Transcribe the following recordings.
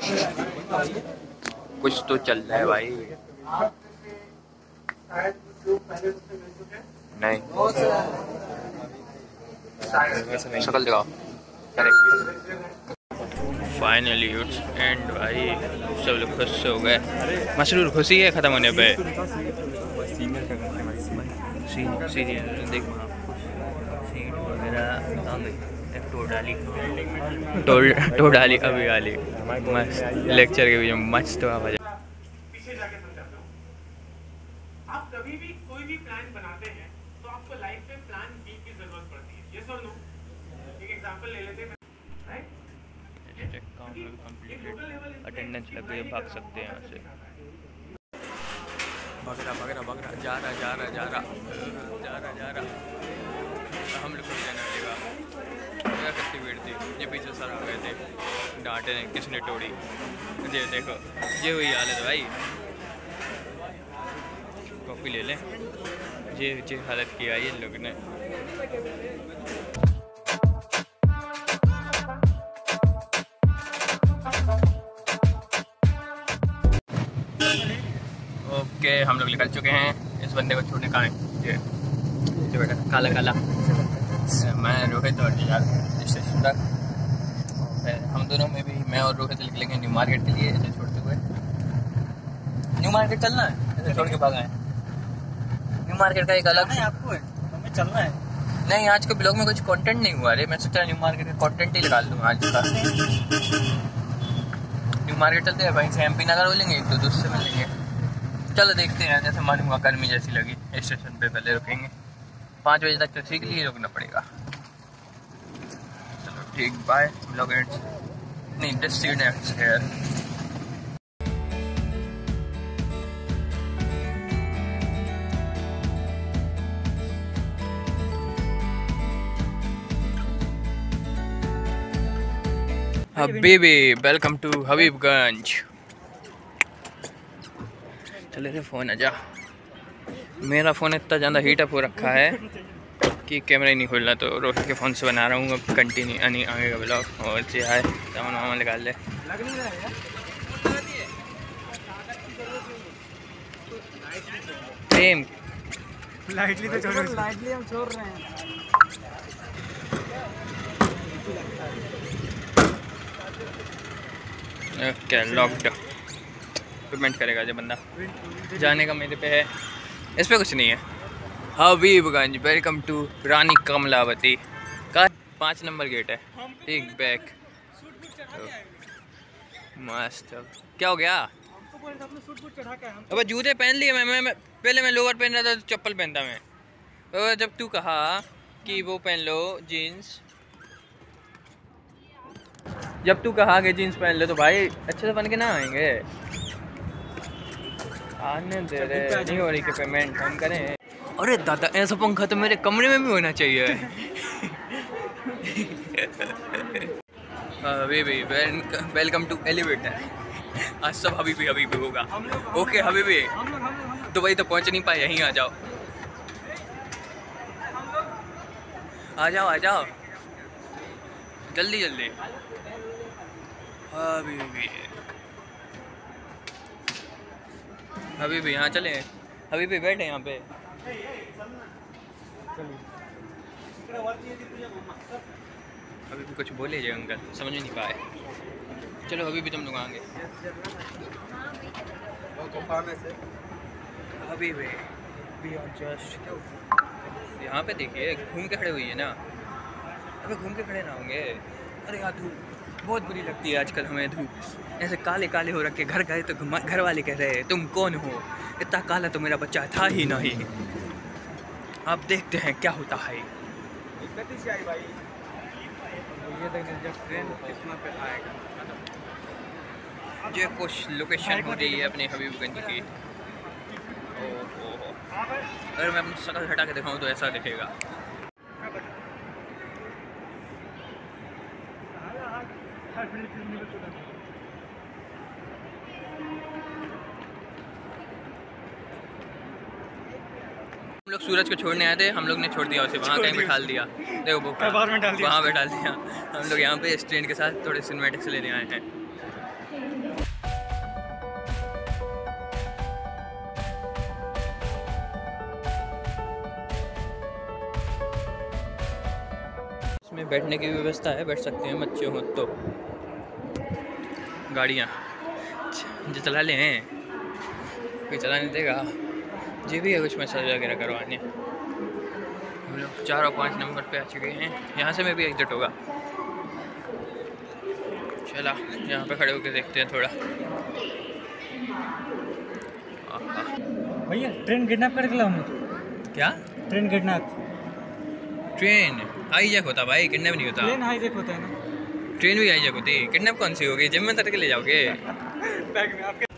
कुछ तो चल रहा है भाई। नहीं शकल दिखाओ। फाइनली इट्स एंड भाई, सब लोग खुश हो गए। मसरूर खुशी है ख़त्म होने पे। सीनियर देख सीट वगैरह टो डाली अभी वाली मस्त लेक्चर के बीच में मस्त आवाज। पीछे जाके समझाता हूँ। आप कभी भी कोई भी प्लान बनाते हैं तो आपको लाइफ में प्लान बी की जरूरत पड़ती है। ये सुन लो, एक एग्जांपल ले लेते हैं। अटेंडेंस लग गई, भाग सकते हैं यहाँ से। भाग रहा जा रहा हम लोग को जाना लगेगा। क्या कितनी भीड़ थी, ये पीछे सर आ गए थे, डांटे नहीं, किसने तोड़ी। ये देखो ये हुई हालत भाई। कॉपी ले लें। ये हालत किया ये लोग ने। ओके हम लोग निकल चुके हैं। इस बंदे को छोड़ने का है ये बेटा काला मैं रोहित और यार स्टेशन तक। हम दोनों में भी मैं और रोहित निकलेंगे न्यू मार्केट के लिए। ऐसे छोड़ते हुए न्यू मार्केट चलना है, ऐसे छोड़ के भागा है। न्यू मार्केट का एक अलग है, आपको है हमें चलना है। नहीं आज के ब्लॉग में कुछ कंटेंट नहीं हुआ। अरे मैं सोचा न्यू मार्केट का कंटेंट ही निकाल दूँगा आज का। न्यू मार्केट चलते हैं, वहीं से MP नगर बोलेंगे, एक तो दोस्त से मिलेंगे। चलो देखते हैं, जैसे मालूम हुआ गर्मी जैसी लगी स्टेशन पे पहले रुकेंगे। 5 बजे तक तो ठीक लिए रुकना पड़ेगा। चलो ठीक बाय। ब्लॉग नहीं डेस्टिनेशन है। हबीबी वेलकम टू हबीबगंज। चले रे फ़ोन आजा। मेरा फ़ोन इतना ज़्यादा हीटअप हो रखा है कि कैमरा ही नहीं खोल रहा, तो रोहित के फ़ोन से बना रहा हूँ अब कंटिन्यू आगे का ब्लॉग। और जो है सामान वामान निकाल ले। प्रेम लाइटली तो छोड़ लाइटली हम छोड़ रहे हैं। क्या लॉक्ड पेमेंट करेगा जो बंदा। जाने का मेरे पे है, इस पे कुछ नहीं है। हबीबगंज वेलकम टू रानी कमलावती का 5 नंबर गेट है। ठीक बैक मस्त। क्या हो गया? अब जूते पहन लिए। मैं पहले मैं लोअर पहन रहा था तो चप्पल पहनता मैं। और जब तू कहा कि वो पहन लो जीन्स, जब तू कहा कि जीन्स पहन लो तो भाई अच्छे से बन के ना आएंगे। आने दे रे, नहीं हो रही कि पेमेंट हम करें। अरे दादा ऐसा पंखा तो मेरे कमरे में भी होना चाहिए। हबीबी वेलकम टू एलिवेटर। आज सब हबीबी होगा। ओके हबीबी दुबई तो पहुंच नहीं पाए, यहीं आ जाओ जल्दी हबीबी यहाँ चले। हबीबी बैठे यहाँ पे। अभी भी कुछ बोले जो अंकल समझ नहीं पाए। चलो अभी भी तुम लोग आएंगे। अभी भी जस्ट यहाँ पे देखिए घूम के खड़े हुई है ना। अबे घूम के खड़े ना होंगे। अरे यार धूप बहुत बुरी लगती है आजकल हमें। धूप ऐसे काले हो रखे। घर गए तो घर वाले कह रहे हैं तुम कौन हो, इतना काला तो मेरा बच्चा था ही नहीं। अब देखते हैं क्या होता है। ये कुछ लोकेशन हो रही है अपने हबीबगंज की। अगर मैं अपनी शक्ल हटा के दिखाऊं तो ऐसा दिखेगा। हम लोग सूरज को छोड़ने आए थे, हम लोग ने छोड़ दिया उसे, वहाँ कहीं बैठा दिया। देखो वो वहाँ बैठा दिया। हम लोग यहाँ पे इस ट्रेन के साथ थोड़े सिनेमैटिक्स लेने आए हैं। बैठने की व्यवस्था है, बैठ सकते हैं बच्चे हो तो। गाड़ियाँ जो चला ले हैं, कोई चलाने देगा, जी भी है कुछ मसाज वगैरह करवाने। हम लोग 4 और 5 नंबर पे आ चुके हैं। यहाँ से मैं भी एग्जिट होगा। चला यहाँ पे खड़े होकर देखते हैं थोड़ा। भैया ट्रेन किडनैप कर लिया हमने। क्या ट्रेन किडनैप? ट्रेन हाईजैक होता भाई, किडनैप नहीं होता। ट्रेन हाईजैक होता है ना? ट्रेन भी हाईजैक होती, किडनैप कौन सी होगी? जिम में तक के ले जाओगे? बैग में आपके।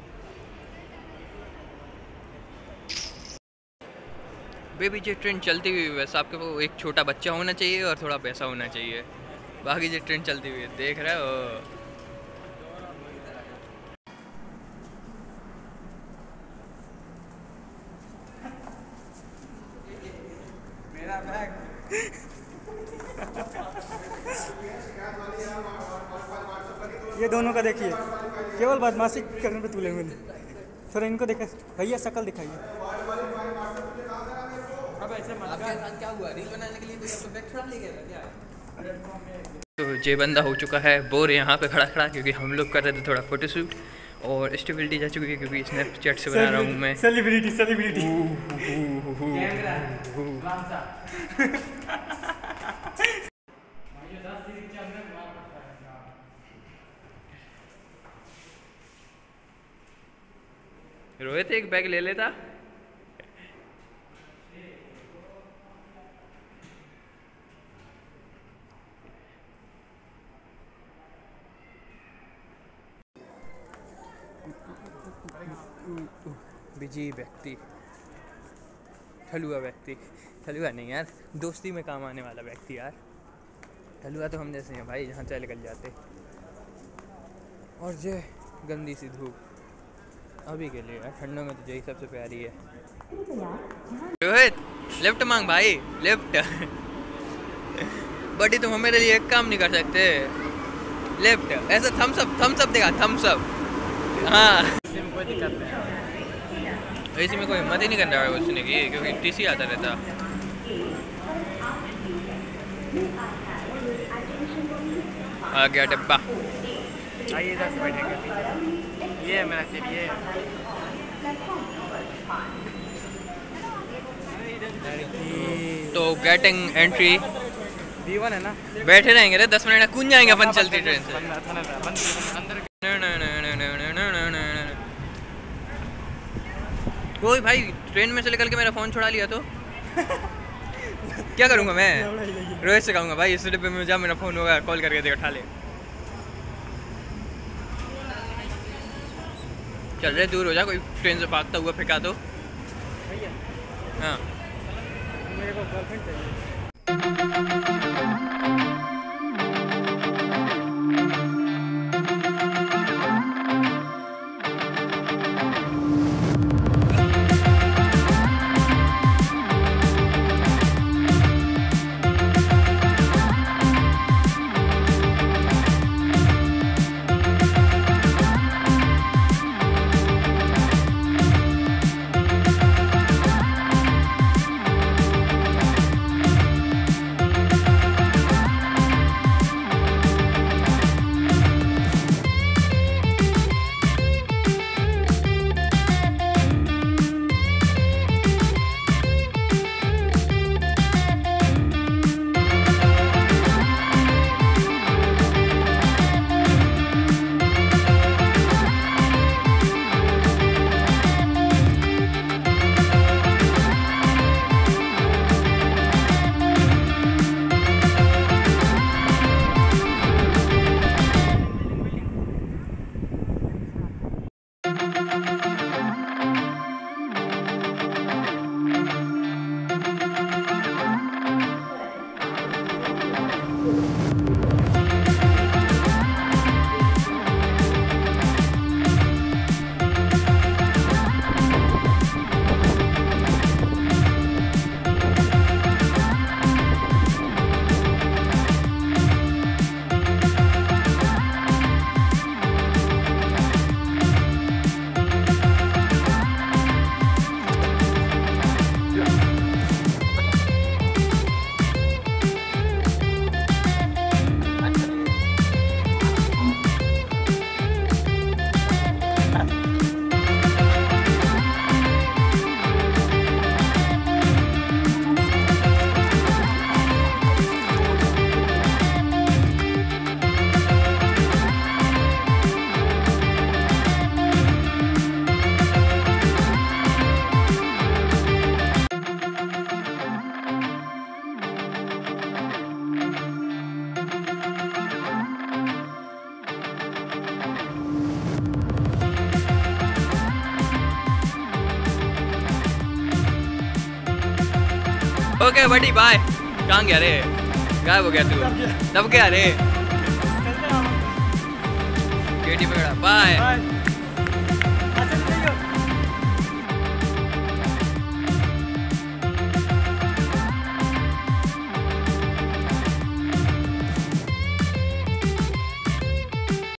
बेबी जो ट्रेन चलती हुई वैसे आपके वो एक छोटा बच्चा होना चाहिए और थोड़ा पैसा होना चाहिए। बाकी जो ट्रेन चलती हुई देख रहे हो। मेरा बैग। ये दोनों का देखिए, केवल बदमाशी करने पे तुले हुए। थोड़ा इनको देखा भैया, शक्ल दिखाइए। अब ऐसे क्या हुआ? रील बनाने के लिए बैग छुड़ा ले गया क्या? तो ये बंदा हो चुका है बोर यहाँ पे खड़ा खड़ा, क्योंकि हम लोग कर रहे थे थोड़ा फोटोशूट और स्टेबिलिटी जा चुकी है क्योंकि स्नैपचैट से बना रहा हूँ मैं। सेलिब्रिटी रोहित एक बैग ले लेता। बिजी व्यक्ति, ठलुआ व्यक्ति, ठलुआ नहीं यार, दोस्ती में काम आने वाला व्यक्ति यार। ठलुआ तो हम जैसे हैं भाई, जहाँ चाहे निकल जाते। और ये गंदी सी धूप अभी के लिए यार, ठंडों में तो यही सबसे प्यारी है। रोहित लिफ्ट मांग भाई, लिफ्ट। बड़ी तुम मेरे लिए एक काम नहीं कर सकते? लिफ्ट ऐसा थम्स अप देगा, थम्स अप। हाँ कोई दिक्कत नहीं। इसी में कोई हिम्मत ही नहीं कर रहा है उसने की, क्योंकि टीसी आता रहता। आ गया डिब्बा। आइए इधर से बैठेंगे। ये है मेरा सीट, ये तो गेटिंग एंट्री B1 है ना? बैठे रहेंगे रे 10 मिनट, कूद जाएंगे अपन चलती ट्रेन से। कोई भाई ट्रेन में से निकल के मेरा फ़ोन छुड़ा लिया तो क्या करूँगा मैं? रोहित से कहूँगा भाई इस डिब्बे में जा, मेरा फ़ोन होगा, कॉल करके दे उठा ले। चल रहे दूर हो जा, कोई ट्रेन से भागता हुआ फेंका तो। हाँ मेरे को गर्लफ्रेंड चाहिए। ओके बड़ी बाय। कहाँ गया रे? गायब हो गया तू। दब गया रे। केटी पे खड़ा। बाय।